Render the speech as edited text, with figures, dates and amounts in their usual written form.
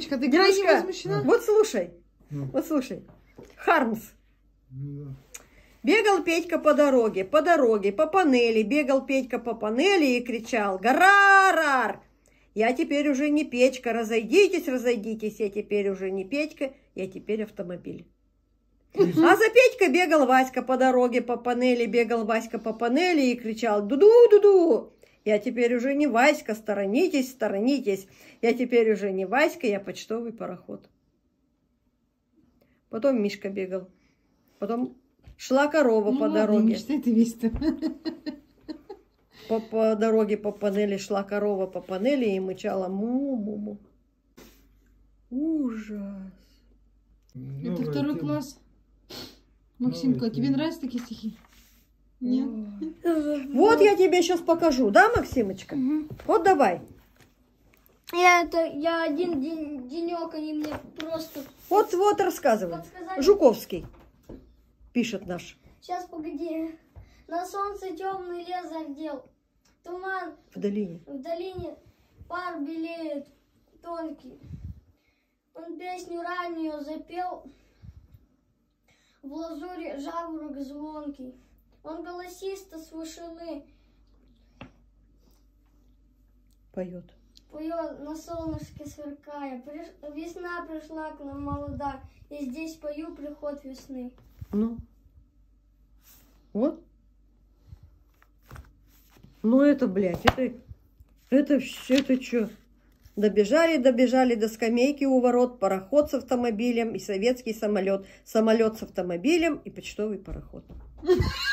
Максимочка, ты крайне возмущена? Вот слушай. Вот слушай. Хармс. Бегал Петька по дороге, по панели. Бегал Петька по панели и кричал: «Гарарар! Я теперь уже не Петька, разойдитесь, разойдитесь. Я теперь уже не Петька, я теперь автомобиль». А за Петькой бегал Васька по дороге, по панели. Бегал Васька по панели и кричал: «Дуду-дуду! Я теперь уже не Васька, сторонитесь, сторонитесь. Я теперь уже не Васька, я почтовый пароход». Потом Мишка бегал. Потом шла корова по дороге. Мечтай ты весь-то. По дороге, по панели шла корова по панели и мычала: му-му-му. Ужас. Это второй класс. Максимка, тебе нравятся такие стихи? Нет? Вот я тебе сейчас покажу, да, Максимочка? Вот давай. Я один денек, они мне просто... Вот рассказывай. Подсказали. Жуковский пишет наш. Сейчас, погоди. На солнце темный лес зардел. Туман В долине. в долине, пар белеет тонкий. Он песню раннюю запел, в лазуре жаворонок звонкий. Он голосисто с вышины Поет. поет, на солнышке сверкая. Весна пришла к нам молода, и здесь пою приход весны. Ну. Вот. Ну это, блядь, это что? Добежали до скамейки у ворот, пароход с автомобилем и советский самолет, самолет с автомобилем и почтовый пароход.